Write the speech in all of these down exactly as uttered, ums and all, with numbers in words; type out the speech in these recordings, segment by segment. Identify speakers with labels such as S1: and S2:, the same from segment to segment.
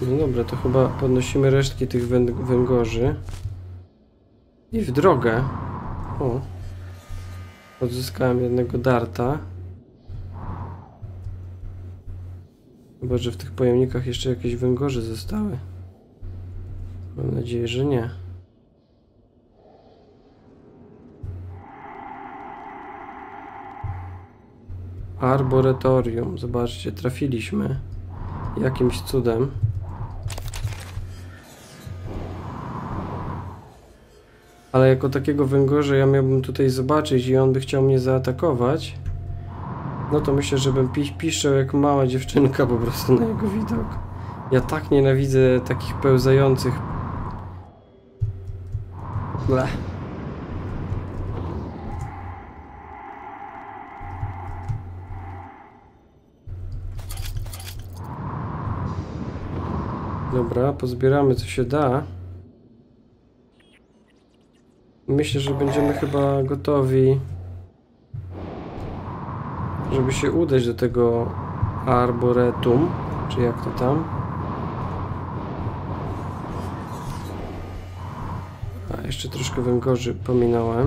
S1: No dobra, to chyba podnosimy resztki tych węgorzy. I w drogę. O. Odzyskałem jednego darta. Chyba, że w tych pojemnikach jeszcze jakieś węgorze zostały. Mam nadzieję, że nie. Arboretorium. Zobaczcie, trafiliśmy. Jakimś cudem. Ale jako takiego węgorza ja miałbym tutaj zobaczyć i on by chciał mnie zaatakować. No to myślę, że bym pi piszczał jak mała dziewczynka po prostu na jego widok. Ja tak nienawidzę takich pełzających. Bleh. Dobra, pozbieramy co się da. Myślę, że będziemy chyba gotowi, żeby się udać do tego arboretum, czy jak to tam. A, jeszcze troszkę węgorzy pominąłem.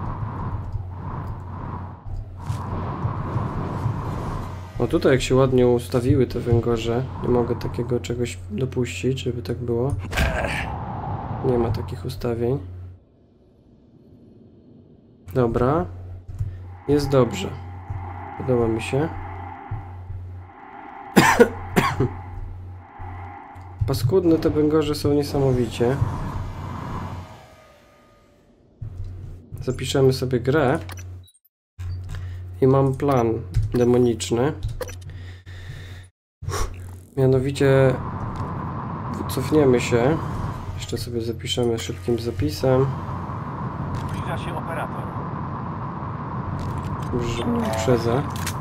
S1: O, tutaj jak się ładnie ustawiły te węgorze, nie mogę takiego czegoś dopuścić, żeby tak było. Nie ma takich ustawień. Dobra. Jest dobrze. Podoba mi się. Paskudne te węgorze są niesamowicie. Zapiszemy sobie grę. I mam plan demoniczny. Mianowicie cofniemy się. Jeszcze sobie zapiszemy szybkim zapisem.
S2: Zbliża się operator.
S1: Już żeby nie uprzedza.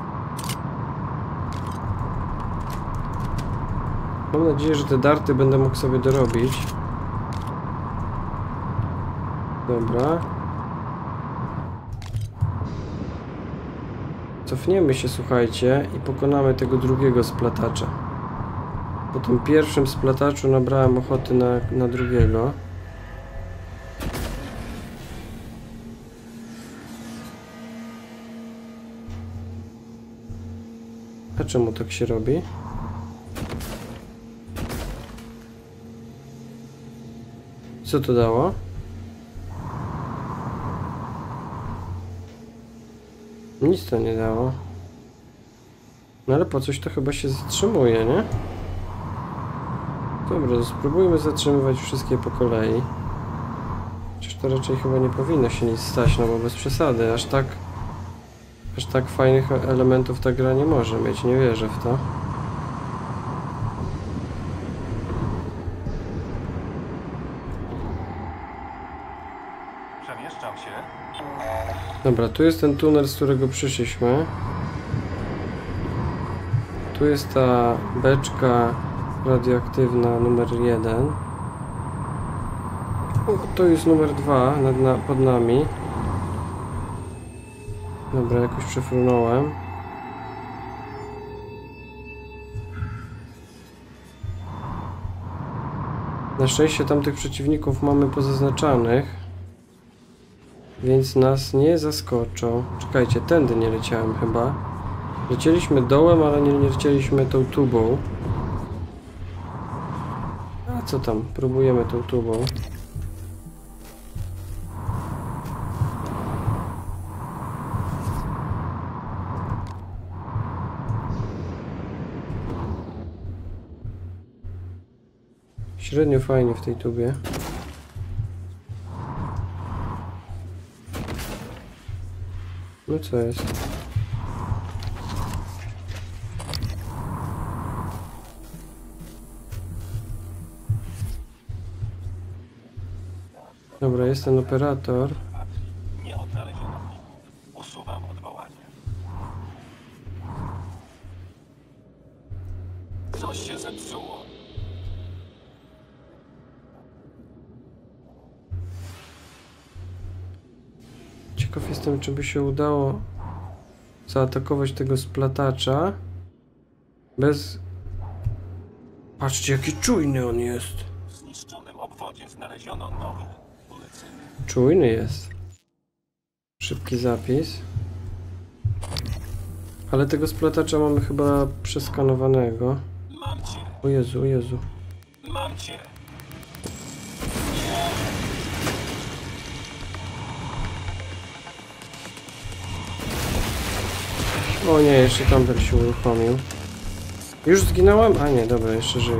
S1: Mam nadzieję, że te darty będę mógł sobie dorobić. Dobra. Cofniemy się, słuchajcie, i pokonamy tego drugiego splatacza. Po tym pierwszym splataczu nabrałem ochoty na, na drugiego. A czemu tak się robi? Co to dało? Nic to nie dało. No ale po coś to chyba się zatrzymuje, nie? Dobra, to spróbujmy zatrzymywać wszystkie po kolei. Chociaż to raczej chyba nie powinno się nic stać, no bo bez przesady. Aż tak... Aż tak fajnych elementów ta gra nie może mieć, nie wierzę w to.
S2: Przemieszczam się.
S1: Dobra, tu jest ten tunel, z którego przyszliśmy. Tu jest ta beczka radioaktywna numer jeden. O, to jest numer dwa nad, na, pod nami. Dobra, jakoś przefrunąłem. Na szczęście tamtych przeciwników mamy pozaznaczanych, więc nas nie zaskoczą. Czekajcie, tędy nie leciałem chyba. Lecieliśmy dołem, ale nie, nie lecieliśmy tą tubą. A co tam? Próbujemy tą tubą. Średnio fajnie w tej tubie. No co jest? Dobra, jest ten operator.
S2: Nie odnaleziono mnie. Usuwam odwołanie. Coś się zepsuło.
S1: Ciekaw jestem, czy by się udało zaatakować tego splatacza bez Patrzcie, jaki czujny on jest.
S2: W zniszczonym obwodzie znaleziono nowe polecenie.
S1: Czujny jest. Szybki zapis. Ale tego splatacza mamy chyba przeskanowanego.
S2: Mam cię,
S1: O Jezu, o Jezu.
S2: mam cię.
S1: O nie, jeszcze tamten się uruchomił. Już zginąłem? A nie, dobra, jeszcze żyję.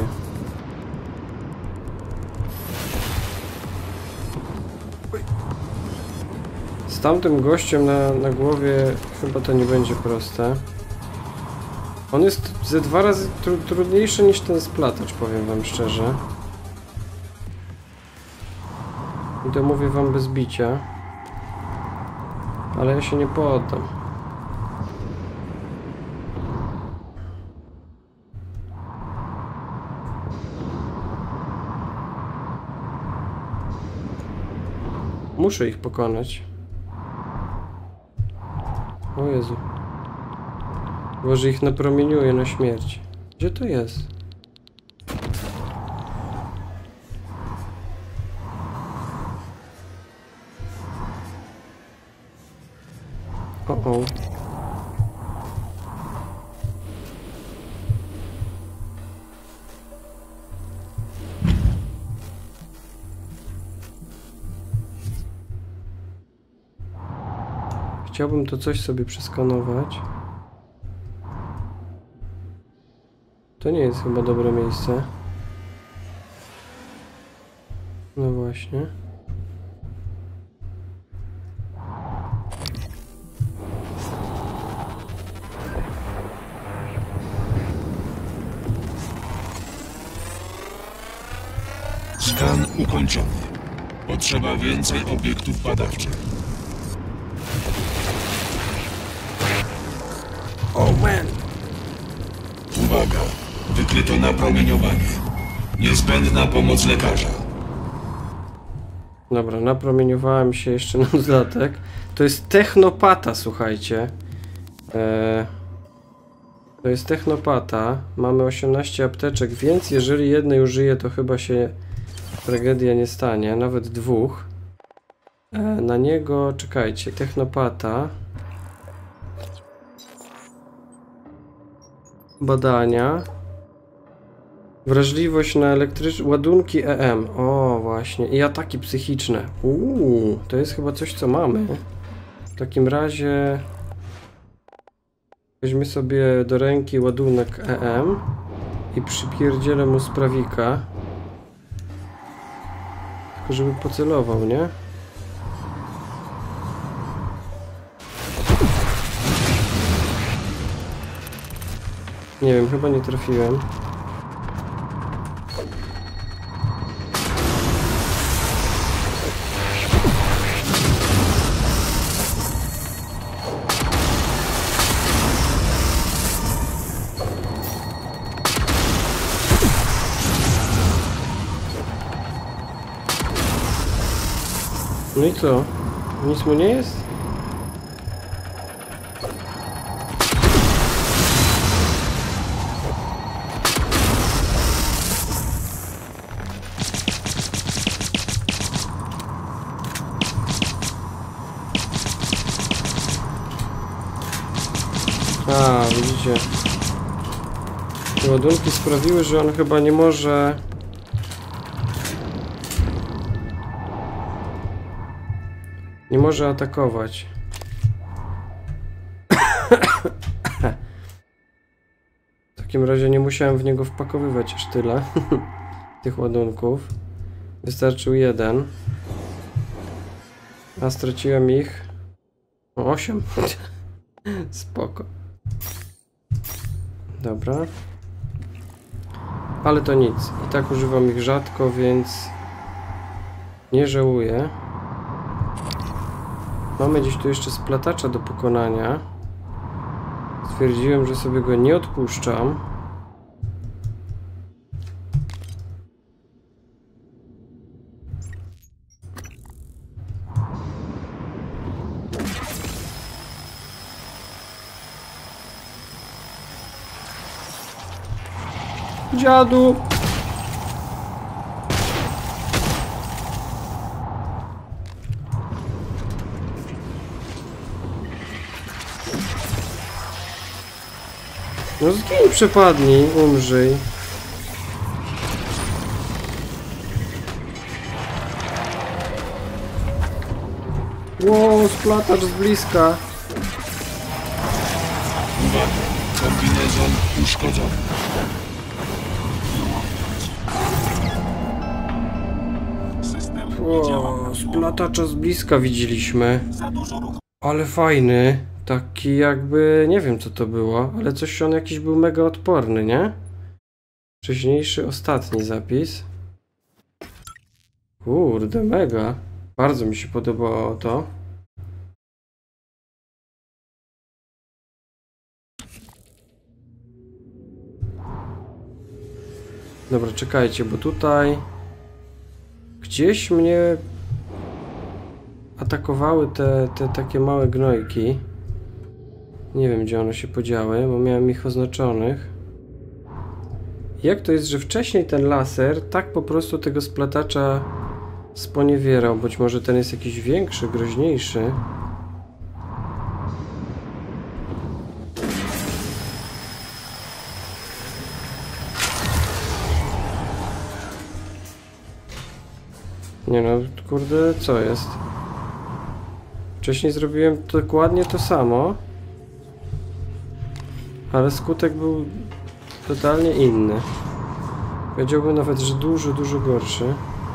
S1: Z tamtym gościem na, na głowie chyba to nie będzie proste. On jest ze dwa razy tru trudniejszy niż ten splatacz, powiem wam szczerze. I to mówię wam bez bicia. Ale ja się nie poddam. Muszę ich pokonać. O Jezu. Boże, ich napromieniuje na śmierć. Gdzie to jest? O, o. Chciałbym to coś sobie przeskanować. To nie jest chyba dobre miejsce. No właśnie.
S3: Skan ukończony. Potrzeba więcej obiektów badawczych.
S1: Oh man!
S3: Uwaga! Wykryto napromieniowanie. Niezbędna pomoc lekarza.
S1: Dobra, napromieniowałem się jeszcze na dodatek. To jest technopata, słuchajcie. Eee, to jest technopata. Mamy osiemnaście apteczek, więc jeżeli jednej użyję, to chyba się tragedia nie stanie. Nawet dwóch. Eee, na niego, czekajcie, technopata. Badania. Wrażliwość na elektryczne ładunki E M. O, właśnie. I ataki psychiczne. Uuu, to jest chyba coś, co mamy. W takim razie weźmy sobie do ręki ładunek E M i przypierdzielę mu sprawika. Tylko żeby pocelował, nie? Nie wiem, chyba nie trafiłem. No i co? Nic mu nie jest? A, widzicie. Te ładunki sprawiły, że on chyba nie może... Nie może atakować. W takim razie nie musiałem w niego wpakowywać aż tyle tych ładunków. Wystarczył jeden. A straciłem ich... O, osiem. Spoko. Dobra. Ale to nic. I tak używam ich rzadko, więc nie żałuję. Mamy gdzieś tu jeszcze splatacza do pokonania. Stwierdziłem, że sobie go nie odpuszczam. Dziadu! No zgiń, przepadnij, umrzyj. Wow, splatacz z bliska.
S3: Uwaga! Kombinezon uszkodzony.
S2: System nie działa
S1: Wow,
S2: prawidłowo.
S1: splatacza z bliska widzieliśmy.
S2: Za dużo ruchu.
S1: Ale fajny. Taki jakby, nie wiem co to było, ale coś on jakiś był mega odporny, nie? Wcześniejszy, ostatni zapis. Kurde, mega. Bardzo mi się podobało to. Dobra, czekajcie, bo tutaj gdzieś mnie atakowały te, te takie małe gnojki. Nie wiem, gdzie one się podziały, bo miałem ich oznaczonych. Jak to jest, że wcześniej ten laser tak po prostu tego splatacza sponiewierał? Być może ten jest jakiś większy, groźniejszy. Nie no, kurde, co jest? Wcześniej zrobiłem dokładnie to samo, ale skutek był totalnie inny. Powiedziałbym nawet, że dużo, dużo gorszy.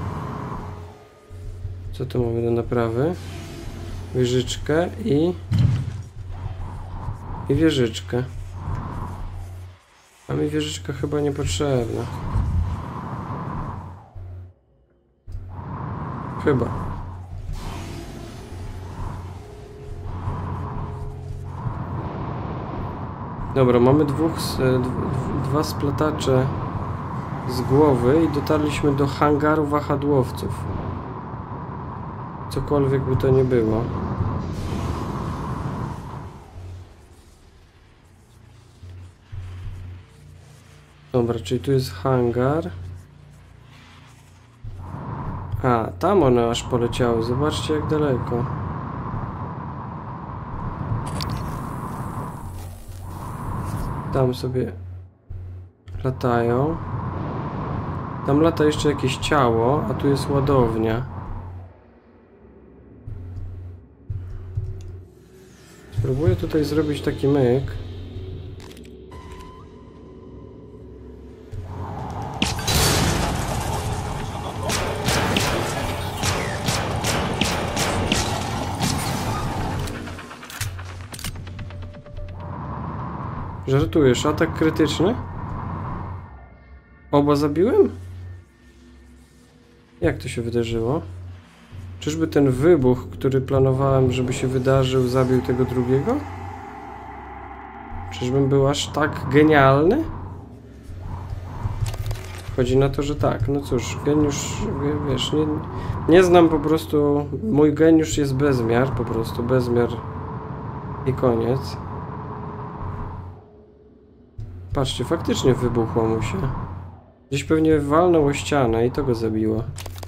S1: Co tu mamy do naprawy? Wieżyczkę i... i wieżyczkę. A mi wieżyczka chyba niepotrzebna. Chyba. Dobra, mamy dwóch, dwa splatacze z głowy i dotarliśmy do hangaru wahadłowców. Cokolwiek by to nie było. Dobra, czyli tu jest hangar. A, tam one aż poleciały. Zobaczcie, jak daleko. Tam sobie latają. Tam lata jeszcze jakieś ciało, a tu jest ładownia. Spróbuję tutaj zrobić taki myk. Żartujesz, atak krytyczny? Oba zabiłem? Jak to się wydarzyło? Czyżby ten wybuch, który planowałem, żeby się wydarzył, zabił tego drugiego? Czyżbym był aż tak genialny? Chodzi na to, że tak. No cóż, geniusz, wiesz, nie, nie znam po prostu... Mój geniusz jest bezmiar, po prostu bezmiar i koniec. Patrzcie, faktycznie wybuchło mu się. Gdzieś pewnie walnął o ścianę i to go zabiło.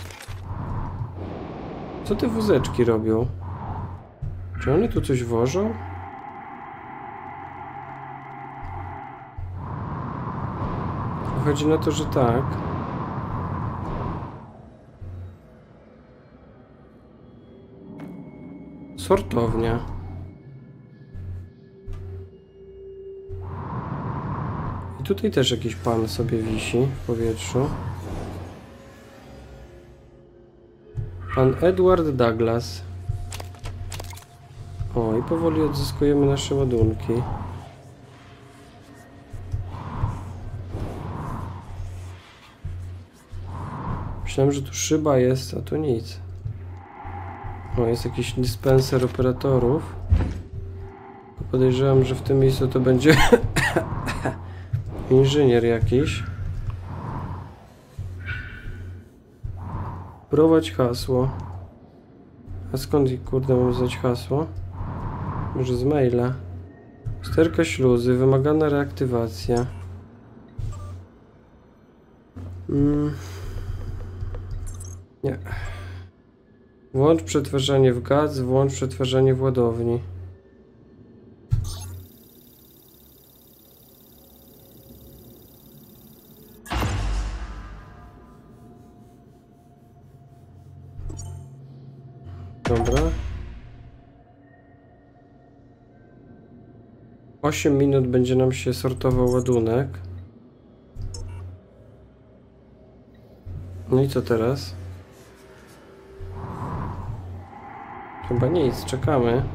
S1: Co te wózeczki robią? Czy one tu coś wożą? Chodzi na to, że tak. Sortownia. I tutaj też jakiś pan sobie wisi w powietrzu. Pan Edward Douglas. O, i powoli odzyskujemy nasze ładunki. Myślałem, że tu szyba jest, a tu nic. O, jest jakiś dispenser operatorów. Podejrzewam, że w tym miejscu to będzie inżynier jakiś. Prowadź hasło. A skąd, kurde, mam znać hasło? Może z maila. Sterka śluzy, wymagana reaktywacja. Mm. Nie. Włącz przetwarzanie w gaz, włącz przetwarzanie w ładowni. Dobra. osiem minut będzie nam się sortował ładunek. No i co teraz? Chyba nic, czekamy.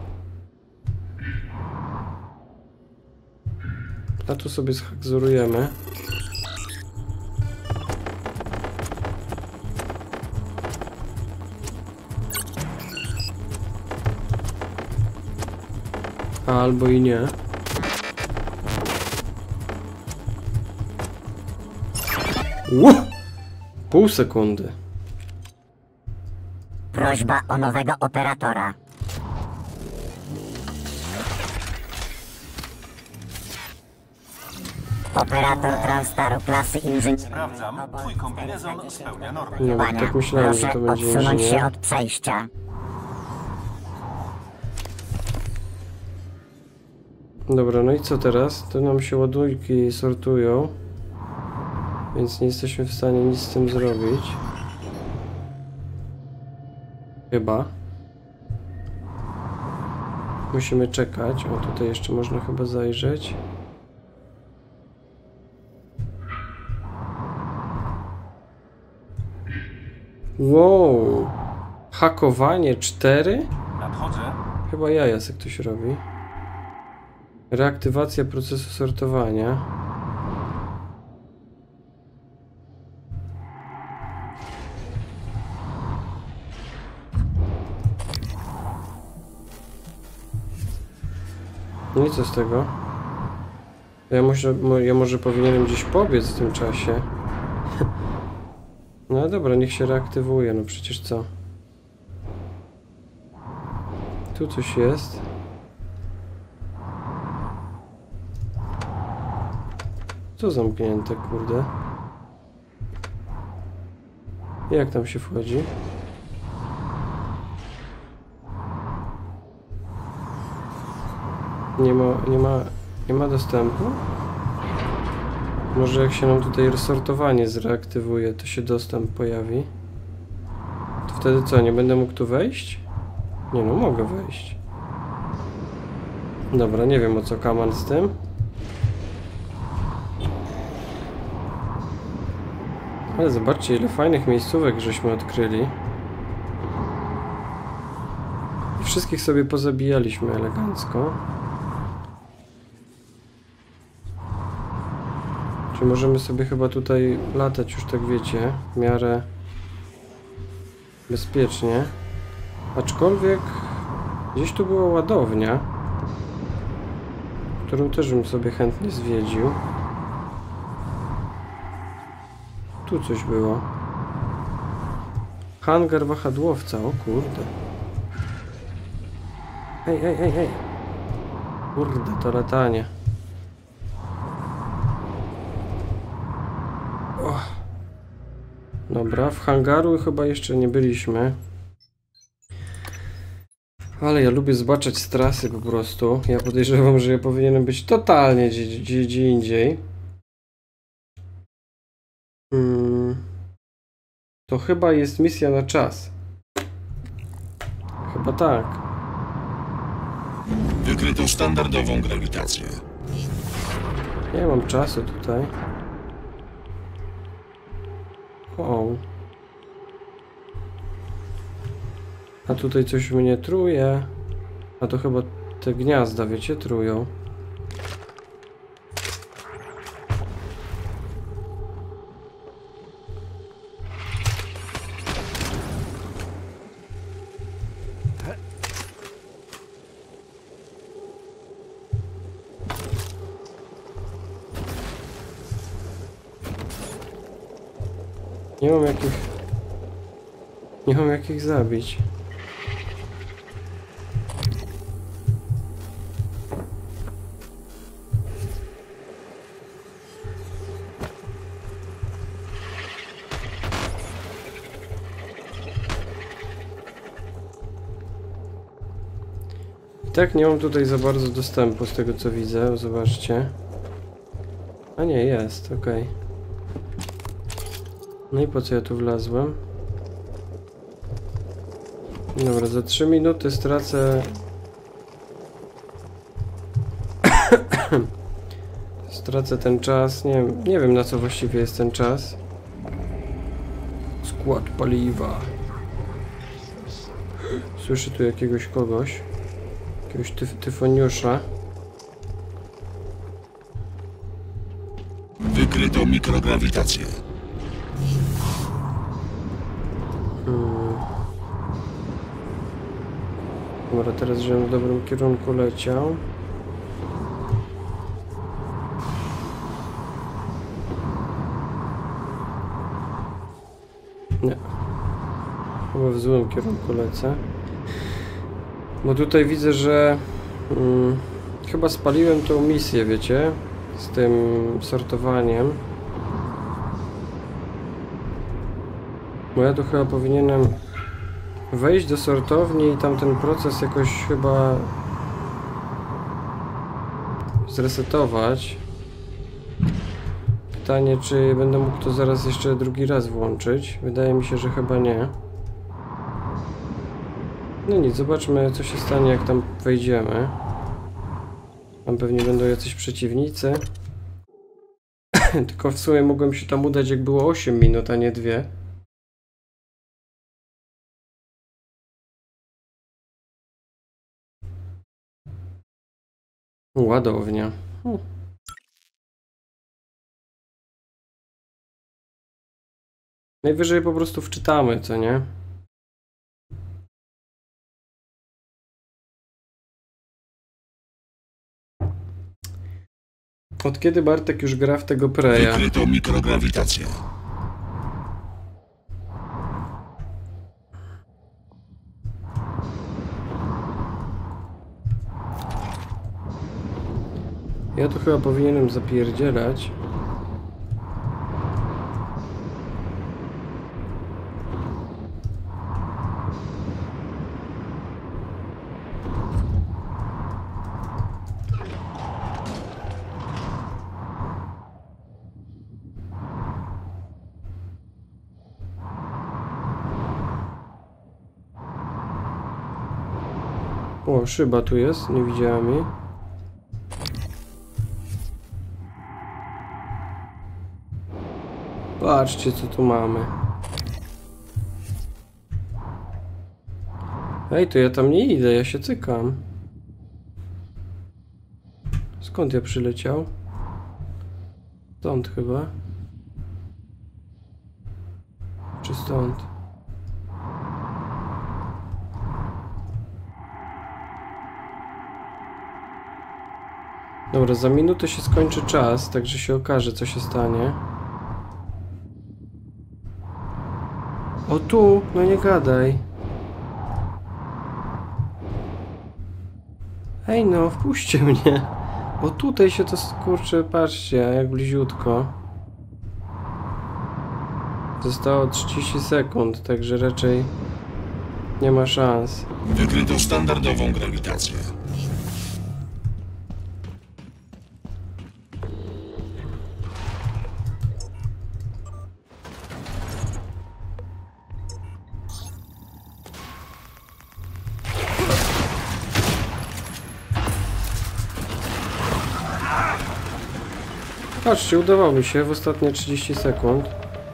S1: A tu sobie zhakzurujemy. A albo i nie. Ło! Pół sekundy.
S4: Prośba o nowego operatora. Operator Transtaru klasy inżynier.
S2: Sprawdzam, twój kombinezon spełnia normy.
S1: No,
S4: Panie,
S1: tak myślałem, że
S4: proszę
S1: to będzie
S4: odsunąć się
S1: inżynier.
S4: od przejścia.
S1: Dobra, no i co teraz? To nam się ładunki sortują. Więc nie jesteśmy w stanie nic z tym zrobić. Chyba. Musimy czekać. O, tutaj jeszcze można chyba zajrzeć. Wow! Hakowanie cztery?
S2: Nadchodzę.
S1: Chyba jaja se ktoś robi. Reaktywacja procesu sortowania. No i co z tego? Ja może, mo- ja może powinienem gdzieś pobiec w tym czasie. No dobra, niech się reaktywuje, no przecież co? Tu coś jest. Co zamknięte, kurde? Jak tam się wchodzi? Nie ma, nie ma, nie ma dostępu? Może jak się nam tutaj resortowanie zreaktywuje, to się dostęp pojawi. To wtedy co, nie będę mógł tu wejść? Nie no, mogę wejść. Dobra, nie wiem o co kaman z tym. Ale zobaczcie, ile fajnych miejscówek żeśmy odkryli. I wszystkich sobie pozabijaliśmy elegancko. Czy możemy sobie chyba tutaj latać już, tak wiecie, w miarę bezpiecznie. Aczkolwiek gdzieś tu była ładownia, którą też bym sobie chętnie zwiedził. Tu coś było. Hangar wahadłowca, o kurde. Ej, ej, ej, ej. Kurde, to latanie. O. Dobra, w hangaru chyba jeszcze nie byliśmy. Ale ja lubię zobaczyć z trasy po prostu. Ja podejrzewam, że ja powinienem być totalnie gdzie, gdzie, gdzie indziej. Hmm. To chyba jest misja na czas. Chyba tak.
S3: Wykryto standardową grawitację.
S1: Nie mam czasu tutaj. O. A tutaj coś mnie truje. A to chyba te gniazda, wiecie, trują. Nie mam jakich... Nie mam jakich zabić. I tak nie mam tutaj za bardzo dostępu z tego co widzę, zobaczcie. A nie, jest, okej. Okay. No i po co ja tu wlazłem? Dobra, za trzy minuty stracę... stracę ten czas. Nie wiem, nie wiem na co właściwie jest ten czas. Skład paliwa. Słyszę tu jakiegoś kogoś. Jakiegoś tyf tyfoniusza.
S3: Wykryto mikrograwitację.
S1: Hmm. Dobra, teraz żebym w dobrym kierunku leciał. Nie. Chyba w złym kierunku lecę. Bo tutaj widzę, że hmm, chyba spaliłem tą misję, wiecie? Z tym sortowaniem. Bo ja tu chyba powinienem wejść do sortowni i tam ten proces jakoś chyba zresetować. Pytanie, czy będę mógł to zaraz jeszcze drugi raz włączyć. Wydaje mi się, że chyba nie. No nic, zobaczmy co się stanie, jak tam wejdziemy. Tam pewnie będą jacyś przeciwnicy. Tylko w sumie mogłem się tam udać, jak było osiem minut, a nie dwie. Ładownia. Hmm. Najwyżej po prostu wczytamy, co nie? Od kiedy Bartek już gra w tego Preya?
S3: Wykryto mikrograwitację.
S1: Ja tu chyba powinienem zapierdzielać. O, szyba tu jest, nie widziałem jej. Patrzcie, co tu mamy. Ej, to ja tam nie idę, ja się cykam. Skąd ja przyleciał? Stąd chyba. Czy stąd? Dobra, za minutę się skończy czas, także się okaże, co się stanie. O tu, no nie gadaj. Ej no, wpuśćcie mnie. O tutaj się to skurczy, patrzcie, jak bliziutko. Zostało trzydzieści sekund, także raczej nie ma szans.
S3: Wykryto standardową grawitację.
S1: Patrzcie, udawało mi się w ostatnie trzydzieści sekund.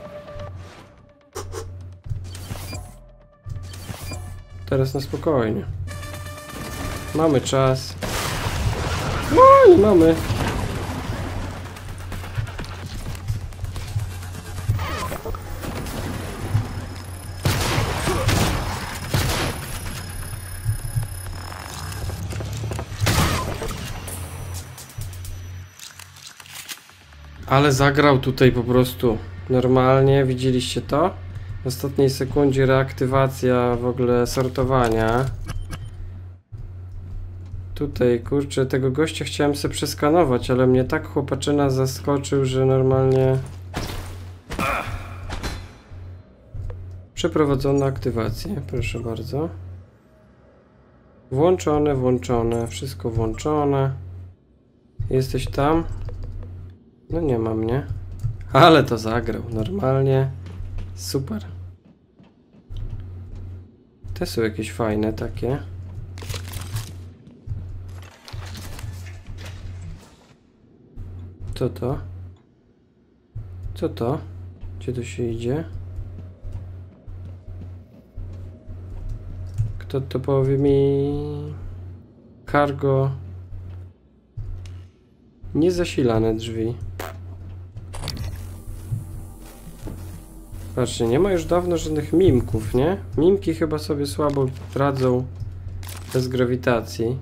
S1: Teraz na spokojnie. Mamy czas. No i mamy. Ale zagrał tutaj po prostu normalnie, widzieliście to? W ostatniej sekundzie reaktywacja w ogóle sortowania. Tutaj, kurczę, tego gościa chciałem sobie przeskanować, ale mnie tak chłopaczyna zaskoczył, że normalnie... Przeprowadzono aktywację, proszę bardzo. Włączone, włączone, wszystko włączone. Jesteś tam? No nie ma mnie. Ale to zagrał normalnie. Super. Te są jakieś fajne takie. Co to? Co to? Gdzie to się idzie? Kto to powie mi? Cargo. Niezasilane drzwi. Patrzcie, nie ma już dawno żadnych mimków, nie? Mimki chyba sobie słabo radzą bez grawitacji.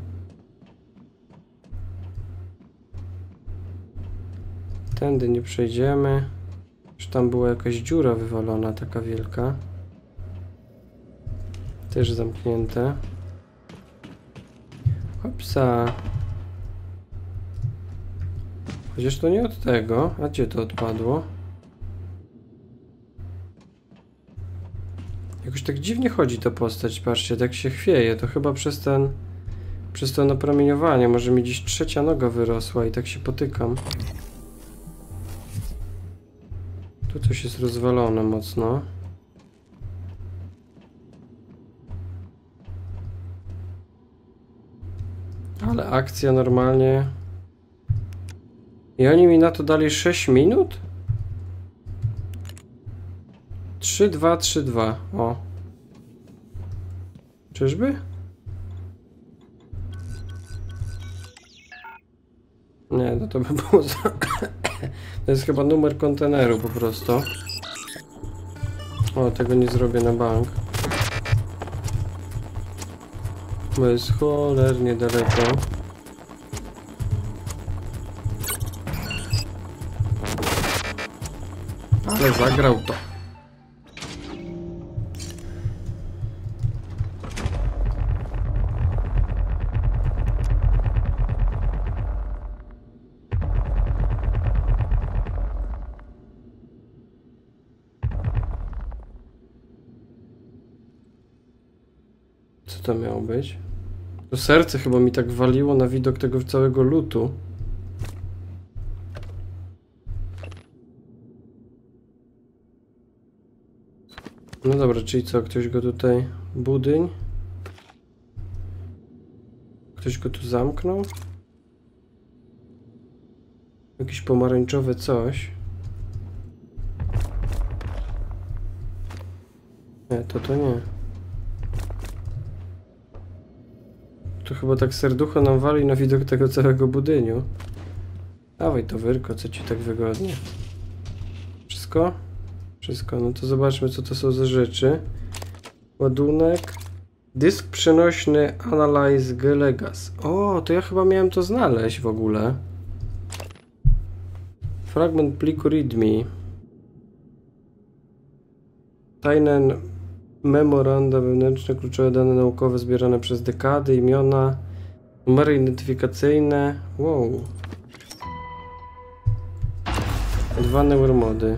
S1: Tędy nie przejdziemy. Już tam była jakaś dziura wywalona, taka wielka. Też zamknięte. Hopsa. Chociaż to nie od tego. A gdzie to odpadło? Jakoś tak dziwnie chodzi ta postać, patrzcie, tak się chwieje. To chyba przez ten... Przez to napromieniowanie. Może mi dziś trzecia noga wyrosła i tak się potykam. Tu coś jest rozwalone mocno. Ale akcja normalnie... I oni mi na to dali sześć minut? trzy dwa trzy dwa. O. Czyżby? Nie, to to by było za... To jest chyba numer konteneru po prostu. O, tego nie zrobię na bank. Bo jest cholernie daleko. Ale zagrał to. Co to miało być? To serce chyba mi tak waliło na widok tego całego lootu. No dobra, czyli co? Ktoś go tutaj... Budyń? Ktoś go tu zamknął? Jakieś pomarańczowe coś. Nie, to to nie. To chyba tak serducho nam wali na widok tego całego budyniu. Dawaj to wyrko, co ci tak wygodnie. Wszystko? Wszystko, no to zobaczmy, co to są za rzeczy. Ładunek. Dysk przenośny Analyze Gelegas. O, to ja chyba miałem to znaleźć w ogóle. Fragment pliku readme. Tajne memoranda wewnętrzne, kluczowe dane naukowe zbierane przez dekady, imiona, numery identyfikacyjne. Wow. Dwa neuromody.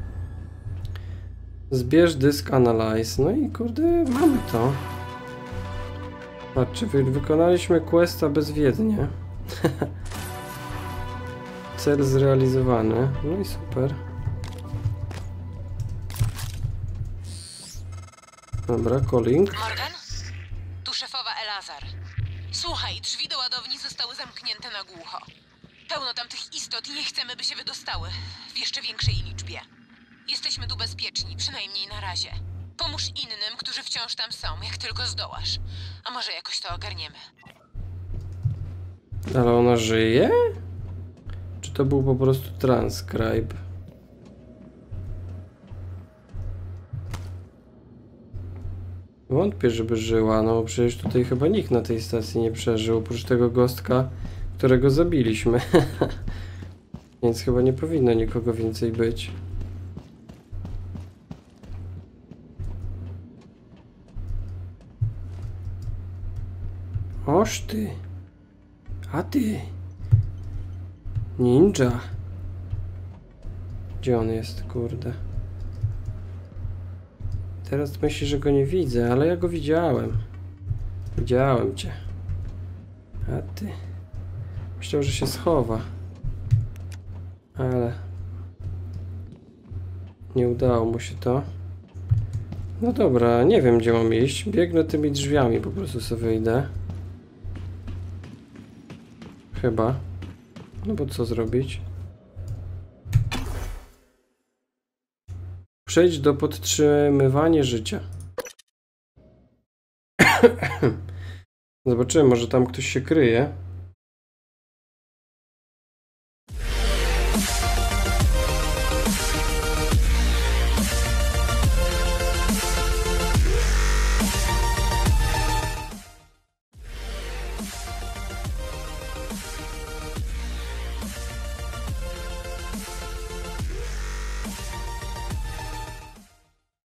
S1: Zbierz dysk Analyze. No i kurde, mamy to. Patrzcie, wy wykonaliśmy questa bezwiednie. Cel zrealizowany. No i super. Dobra, calling.
S5: Morgan? Tu szefowa Elazar. Słuchaj, drzwi do ładowni zostały zamknięte na głucho. Pełno tam tych istot i nie chcemy, by się wydostały. W jeszcze większej liczbie. Jesteśmy tu bezpieczni, przynajmniej na razie. Pomóż innym, którzy wciąż tam są, jak tylko zdołasz. A może jakoś to ogarniemy.
S1: Ale ona żyje? Czy to był po prostu transcribe? Wątpię, żeby żyła, no przecież tutaj chyba nikt na tej stacji nie przeżył, oprócz tego gostka, którego zabiliśmy. Więc chyba nie powinno nikogo więcej być. Oż ty. A ty. Ninja. Gdzie on jest, kurde? Teraz myślę, że go nie widzę, ale ja go widziałem. Widziałem cię. A ty. Myślał, że się schowa. Ale... nie udało mu się to. No dobra, nie wiem gdzie mam iść. Biegnę tymi drzwiami, po prostu sobie wyjdę. Chyba. No bo co zrobić? Przejdź do podtrzymywania życia. Zobaczymy, może tam ktoś się kryje.